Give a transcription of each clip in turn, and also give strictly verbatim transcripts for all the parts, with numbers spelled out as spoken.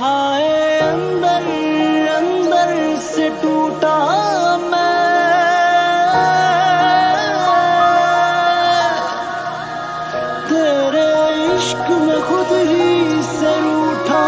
हाय अंदर अंदर से टूटा मैं, तेरे इश्क में खुद ही से रूठा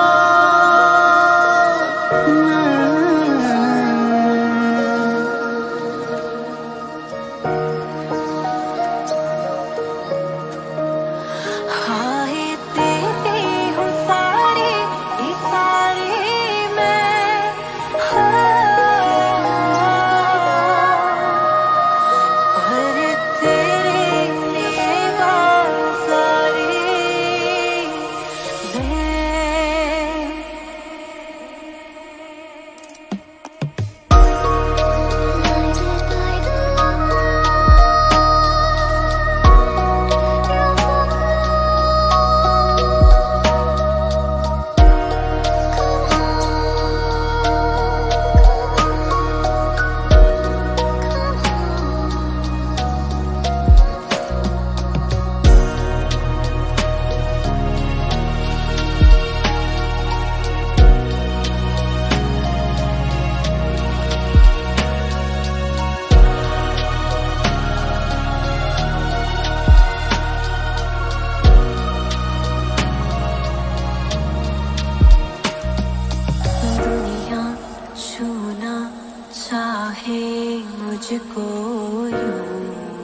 चाहे मुझको यूं,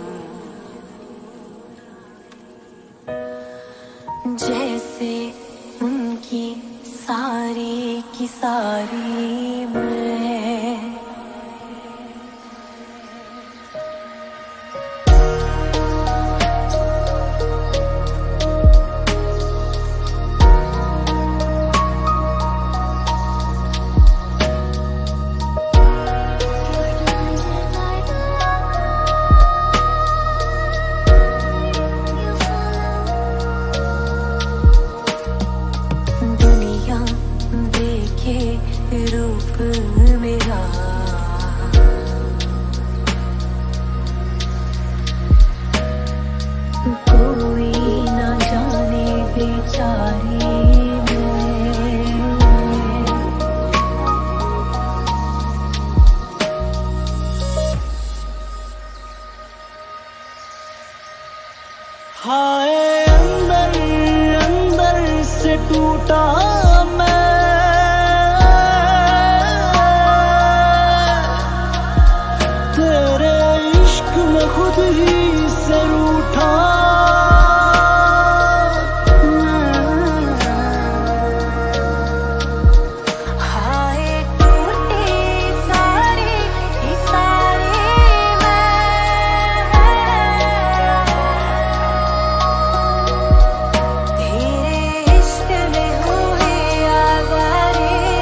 जैसे उनकी सारी की सारी मैं। रूप मेरा कोई ना जाने बेचारी हाय अंदर अंदर से टूटा मैं, खुद ही से रूठा हाय टूटी सारी की सारी मैं, तेरे इश्क में हुई आवारी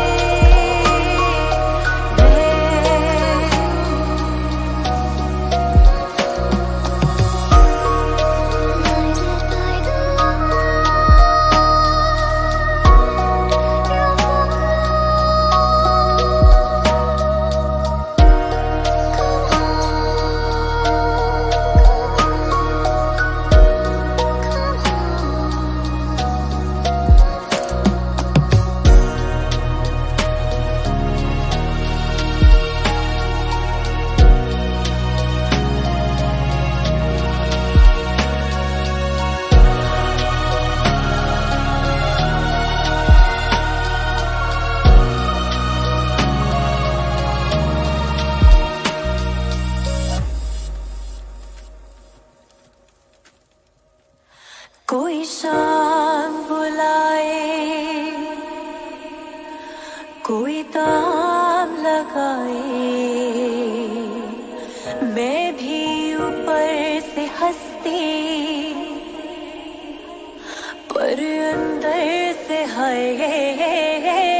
कोई शाम बुलाए, कोई दाम लगाए, मैं भी ऊपर से हंसती पर अंदर से हाय